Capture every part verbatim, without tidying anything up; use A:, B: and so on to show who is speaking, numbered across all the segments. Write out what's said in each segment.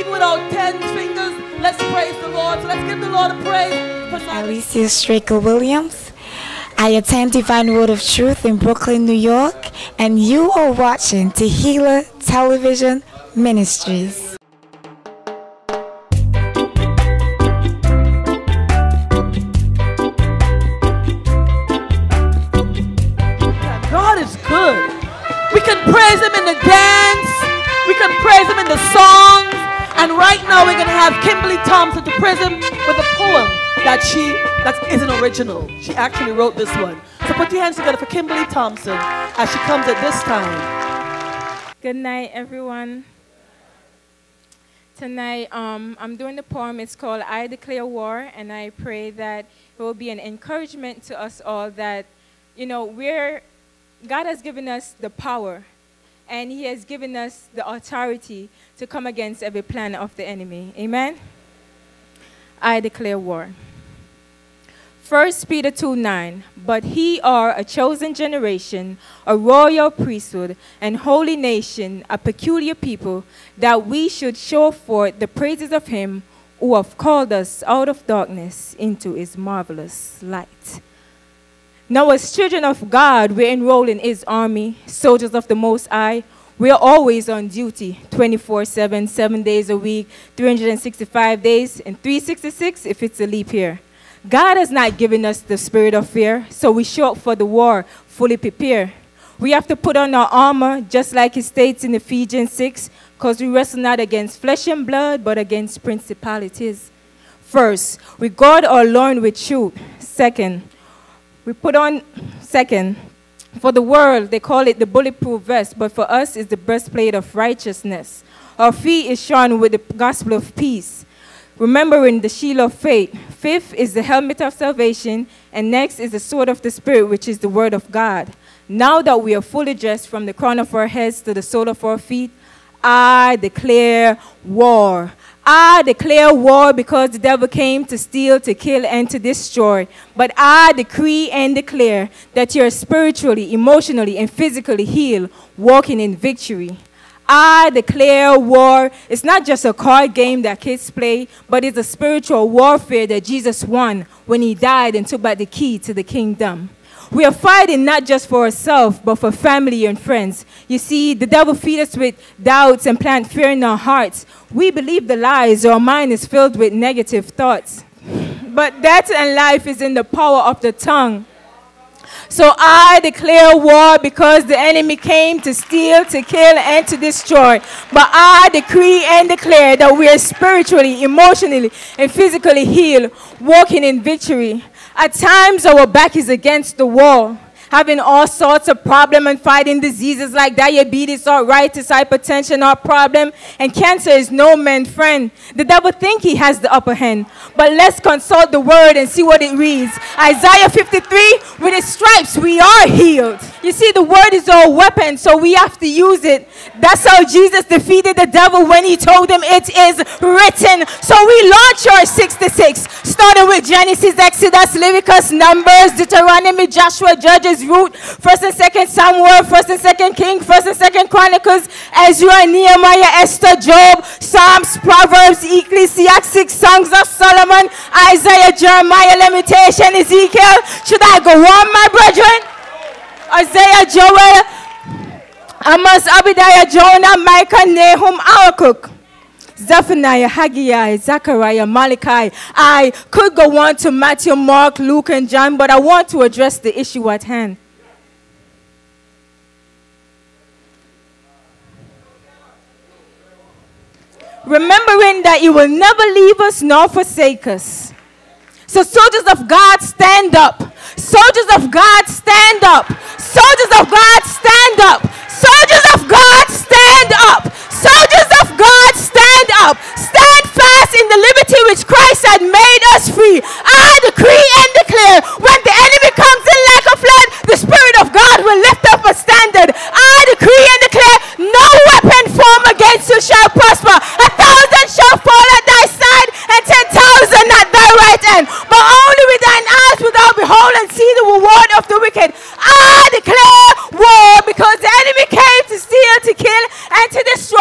A: even without ten fingers, let's praise the Lord. So let's give the Lord a praise.
B: Alicia Straker Williams. I attend Divine Word of Truth in Brooklyn, New York, and you are watching Tehillah Television Ministries.
A: God is good. We can praise Him in the dance. We can praise Him in the songs. And right now we're going to have Kimberly Thompson to praise Him with a poem that she, that isn't original. She actually wrote this one. So put your hands together for Kimberly Thompson as she comes at this time.
C: Good night, everyone. Tonight, um, I'm doing the poem. It's called I Declare War, and I pray that it will be an encouragement to us all that, you know, we're, God has given us the power, and He has given us the authority to come against every plan of the enemy. Amen? I declare war. First Peter two nine, but he are a chosen generation, a royal priesthood, and holy nation, a peculiar people, that we should show forth the praises of him who have called us out of darkness into his marvelous light. Now as children of God, we're enrolled in his army, soldiers of the Most High. We're always on duty, twenty-four seven, seven days a week, three hundred sixty-five days, and three sixty-six if it's a leap year. God has not given us the spirit of fear, so we show up for the war, fully prepared. We have to put on our armor, just like it states in Ephesians six, because we wrestle not against flesh and blood, but against principalities. First, we guard our loin with truth. Second, we put on, second, for the world, they call it the bulletproof vest, but for us, it's the breastplate of righteousness. Our feet is shod with the gospel of peace, remembering the shield of faith. Fifth is the helmet of salvation, and next is the sword of the Spirit, which is the word of God. Now that we are fully dressed from the crown of our heads to the sole of our feet, I declare war. I declare war because the devil came to steal, to kill, and to destroy. But I decree and declare that you're spiritually, emotionally, and physically healed, walking in victory. I declare war. It's not just a card game that kids play, but it's a spiritual warfare that Jesus won when he died and took back the key to the kingdom. We are fighting not just for ourselves, but for family and friends. You see, the devil feeds us with doubts and plant fear in our hearts. We believe the lies. Our mind is filled with negative thoughts. But death and life is in the power of the tongue. So I declare war because the enemy came to steal, to kill, and to destroy. But I decree and declare that we are spiritually, emotionally, and physically healed, walking in victory. At times, our back is against the wall, having all sorts of problems and fighting diseases like diabetes, arthritis, hypertension, our problem, and cancer is no man's friend. The devil thinks he has the upper hand, but let's consult the word and see what it reads. Isaiah fifty-three, with his stripes we are healed. You see, the word is our weapon, so we have to use it. That's how Jesus defeated the devil when he told him it is written. So we launch our sixty-six, starting with Genesis, Exodus, Leviticus, Numbers, Deuteronomy, Joshua, Judges, Ruth, First and Second Samuel, First and Second King, First and Second Chronicles, Ezra, Nehemiah, Esther, Job, Psalms, Proverbs, Ecclesiastes, Songs of Solomon, Isaiah, Jeremiah, Lamentation, Ezekiel. Should I go on, my brethren? Isaiah, Joel, Amos, Obadiah, Jonah, Micah, Nahum, Habakkuk, Zephaniah, Haggai, Zechariah, Malachi. I could go on to Matthew, Mark, Luke, and John, but I want to address the issue at hand. Remembering that He will never leave us nor forsake us. So soldiers of God, stand up. Soldiers of God, stand up. Soldiers of God, stand up. Soldiers of God, stand up. Soldiers of God, stand up. Stand fast in the liberty which Christ had made us free. I decree and declare, when the enemy comes in like a flood, the Spirit of God will lift up a standard. I decree and declare, no weapon formed against you shall prosper. A thousand shall fall at thy side, and ten thousand at thy right hand. But only with thine eyes wilt thou behold and see the reward of the wicked. I declare war, because the enemy came to steal, to kill, and to destroy.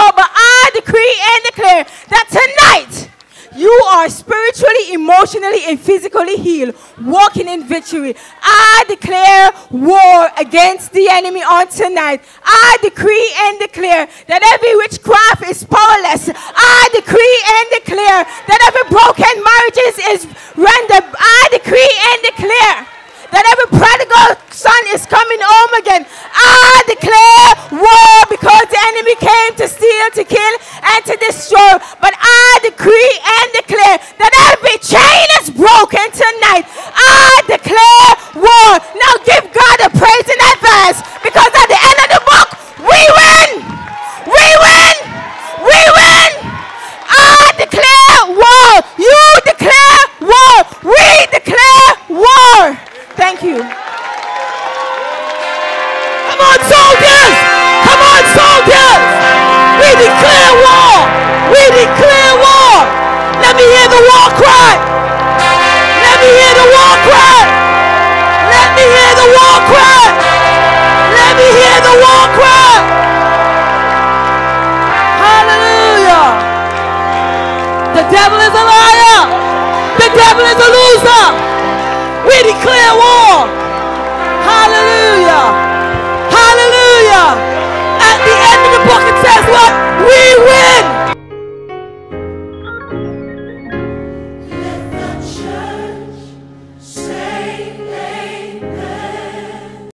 C: declare that tonight you are spiritually, emotionally, and physically healed, walking in victory. I declare war against the enemy on tonight. I decree and declare that every witchcraft is powerless. I decree and declare that every broken marriage is rendered. I decree and declare that every prodigal son is coming home again. I declare war because the enemy came to steal, to kill, and to destroy. But I decree and declare that every chain is broken tonight. I declare war. Now give God a praise in advance, because at the end of the book, we win. We win. We win. I declare war. You declare war. We declare war. Thank you.
A: Come on, soldiers! Come on, soldiers! We declare war! We declare war! Let me hear the war cry! Let me hear the war cry! Let me hear the war cry! Let me hear the war cry! Hallelujah! The devil is a liar! The devil is a loser! We declare war. Hallelujah. Hallelujah. At the end of the book it says what?